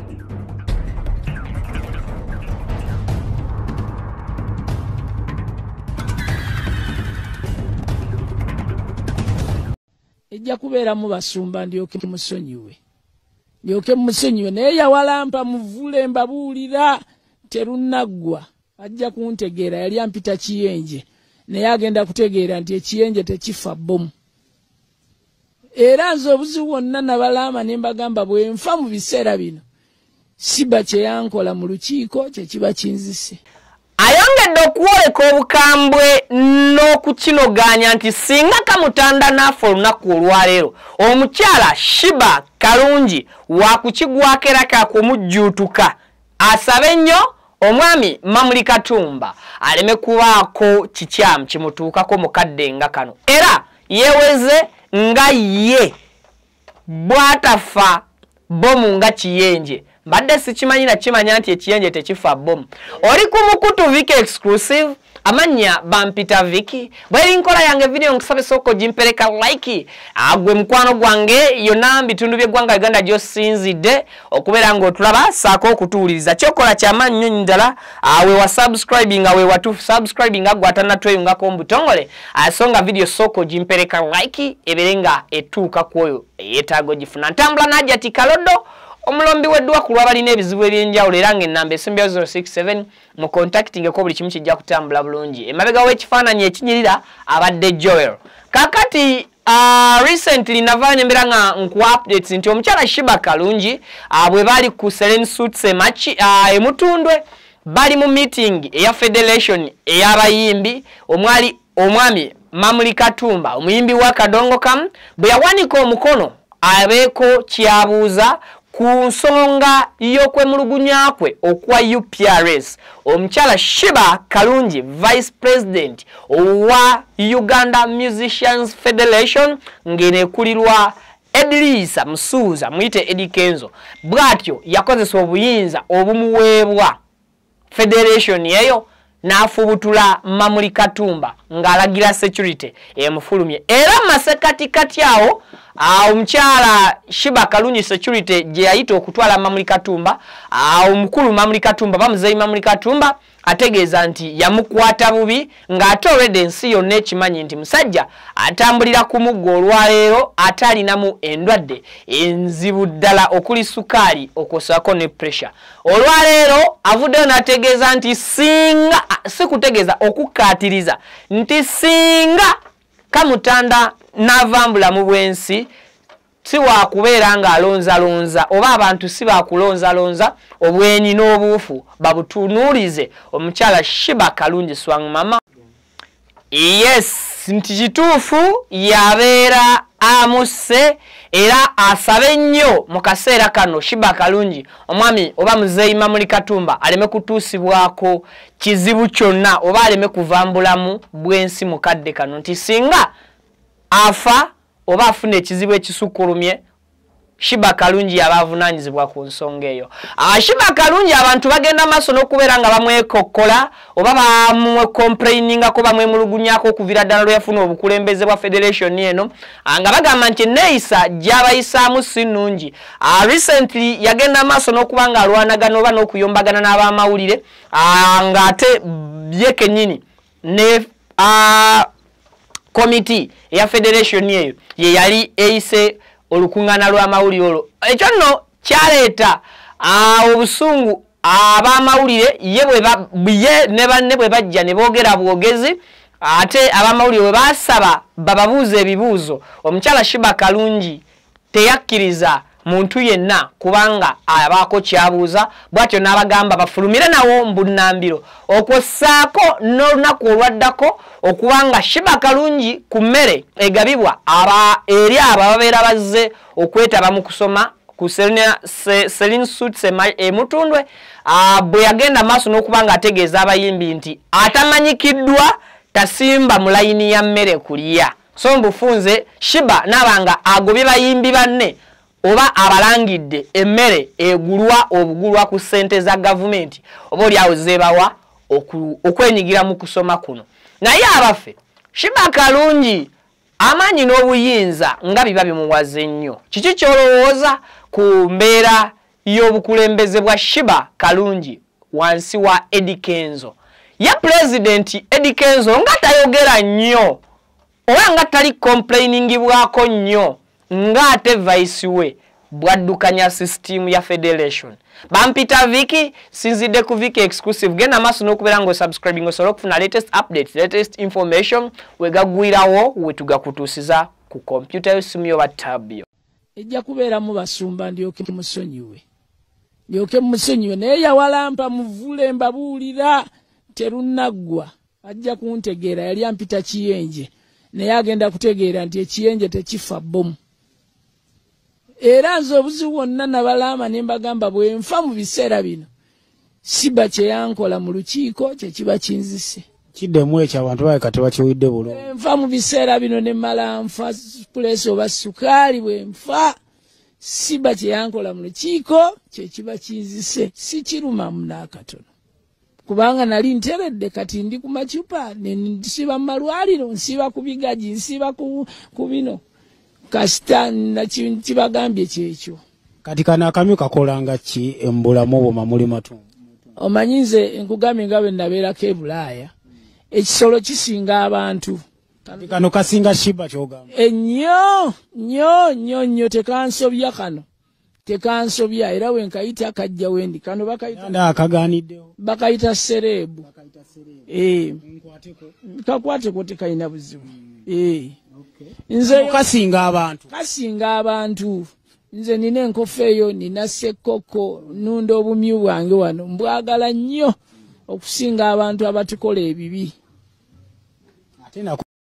ejja kubeera mu basumba ndyoke musonyiwe naye yawalampa muvule mbabuulira terunaggwa ajja kuntegeera yali ampita kiyenje naye agenda kutegeera nti ekiyenje tekifa bomu era nze obuzibu bwonna nabalama ne mbagamba bwe nfa mu biseera bino Sheebah kye yankola mu lukiiko kye kiba kinzise. Ayongedde okuwoleka obukambwe n'okukinoganya nti singa kamutanda naafa olunaku olwaleero omukyala Sheebah Kalunji wakukigwako era kakumujjuutuka asabe nnyo omwami Mamuli Katumba aleme kubaako kikyamu kimutuukako mukadde nga kano era yeeweze nga ye bw'atafa bomu nga kiyenje. Mbadde sikimanyi na kimanya nti ekiyenje tekifa bomu. Oli ku Mukutu Viki exclusive amanya bampita Viki. Bweri nkola yange video nkusabe soko jimpereka like. Agwe mkwano gwange yonna bitundu by'eggwanga Uganda gy'osinzidde okubeera ng'otulaba saako okutuwuliriza. Kyokola ky'amaanyi nnyo ddala awe wa subscribing awe watu subscribing agwatana tweyungako mbutongole asonga video soko jimpereka like eberenga etuuka kwoyo yeetaago gifuna. Ntambula najja ti Kalodo omulombi weddwa ku lwabalina ebizibu ebyenjawulo era ng'ennamba esimbya 067 mu contactingeko buli kimu kijja kutambula bulungi. Emabega w'ekifaananyi ekinyirira abadde Joel. Kakati recently navaayo nembeera nga nkuwa updates nti omukyala Sheebah Kalunji bwe baali ku Serene Suits emutundwe bali mu meeting eya Federation ey'abayimbi omwami Mamuli Katumba omuyimbi wa Kadongo Kam bwe yawanika omukono abeeko kyabuuza ku nsonga y'okwemulugunya kwe okwa UPRS omukyala Sheebah Kalunji Vice President owa Uganda Musicians Federation ng'eneekulirwa Edrisa Musuuza muyite Eddie Kenzo bw'atyo yakozesa obuyinza obumuweebwa Federation eyo n'afubutula Mamuli Katumba ng'alagira security emufulumye era masekatikati awo omukyala Sheebah Kalunji security gye yayita okutwala Mamuli Katumba omukulu Mamuli Katumba bamuzeeyi Mamuli Katumba ategeeza nti yamukwata bubi ng'ate already ensi yonna ekimanyi nti musajja atambulira ku muggo olwaleero atalinamu endwadde enzibu ddala okuli sukaali okwosako ne pressure olwaleero avuddeyo n'ategeeza nti singa si kutegeeza okukkaatiriza nti singa kamutanda n'avambula mu bwensi si wakubeera ng'alonzalonza oba abantu si bakulonzalonza obwenyi n'obuufu babutunuulize omukyala Sheebah Kalunji swang mama. Yes, nti kituufu yabeera amuse era asabe nnyo mu kaseera kano Sheebah Kalunji omwami oba muzeeyi Mamuli Katumba aleme kutuusibwako kizibu kyonna oba aleme kuvambulamu bwensi mukadde kano nti singa afa oba afuna ekizibu ekisukkulumye Sheebah Kalunji yabavunaanyizibwa ku nsonga eyo. Sheebah Kalunji abantu bagenda maaso n'okubeera nga bamwekokkola oba bamwecomplainingako bamwemulugunyako okuviira ddala lwe yafuna obukulembeze bwa Federation eno nga bagamba nti neeyisa gy'abayisaamu si nnungi. Recently yagenda maaso n'okuba nga alwanagana oba n'okuyombagana n'abamawulire ng'ate ye kennyini ne committee ya Federation eyo ye yali eyise olukungana lw'amawulire olwo ekyo nno kyaleeta obusungu ab'amawulire ye ne banne bwe bajja ne boogera bwogezi ate ab'amawulire bwe baasaba bababuuza ebibuuzo omukyala Sheebah Kalunji teyakkiriza muntu yenna kubanga abaako kyabuuza bw'atyo n'abagamba bafulumire nawo mbunnambiro okwosaako n'olunaku olwaddako okubanga Sheebah Kalunji ku mmere egabibwa eri abo ababeera bazze okwetaba mu kusoma ku Serene Suits emutundwe bwe yagenda maaso n'okubanga ategeeza abayimbi nti atamanyikiddwa tasimba mu layini ya mmere kulya so mbufunze Sheebah n'abanga agobye bayimbi banne oba abalangidde emmere egulwa obugulwa ku ssente za gavumenti oba oliawo zeebawa okwenyigira mu kusoma kuno naye abaffe Sheebah Kalunji amaanyi n'obuyinza nga biba bimuwaze nnyo kiki kyolowooza ku mbeera y'obukulembeze bwa Sheebah Kalunji wansi wa Eddie Kenzo. Ya President Eddie Kenzo nga tayogera nnyo oba nga tali complaining bwako nnyo nga ate vice we bwaddukanya system ya federation. Bampita Viki sinzidde ku Viki exclusive genda maso n'okubeera ngo subscribing osobola okufuna latest updates, latest information wegagwirawo wetugakutuusiza ku computer yosimu yo tab yo. Ejja kubeeramu basumba ndyoke musonyiwe naye yawalampa muvule mbabuulira terunaggwa ajja kuntegeera yali ampita kiyenje naye agenda kutegeera nti ekiyenje tekifa bomu era nze obuzibu wonna nabalama ne mbagamba bwe nfa mu biseera bino Sheebah kye yankola mu lukiiko kye kiba kinzise kiddemu ekyo abantu baleka tebakiwidde bulungi nfa mu biseera bino ne mala nfa pulesi oba sukaali bwe nfa Sheebah kye yankola mu lukiiko kye kiba kinzise si kiruma munaakatono kubanga nali nteredde kati ndi ku macupa ne nsiba mu malwaliro nsiba ku bigaji nsiba ku bino kasita nakibagambye kyekyo kati kana akamyu kakolanga ki embulamu obwo Mamuli Matumbo omanyi nze nkugambye nga bwe nabeerako e Bulaaya ekisolo kisinga abantu kano kasinga Sheebah kyogamba nnyo tekansobya kano tekansobya era wenkayita kajja wendi kano bakayita serebu kakwateko tekayina buzibu nze kasinga abantu nze nina enkofu eyo nina sekoko nunda obumyu bwange wano mbwagala nnyo okusinga abantu abatukola ebibi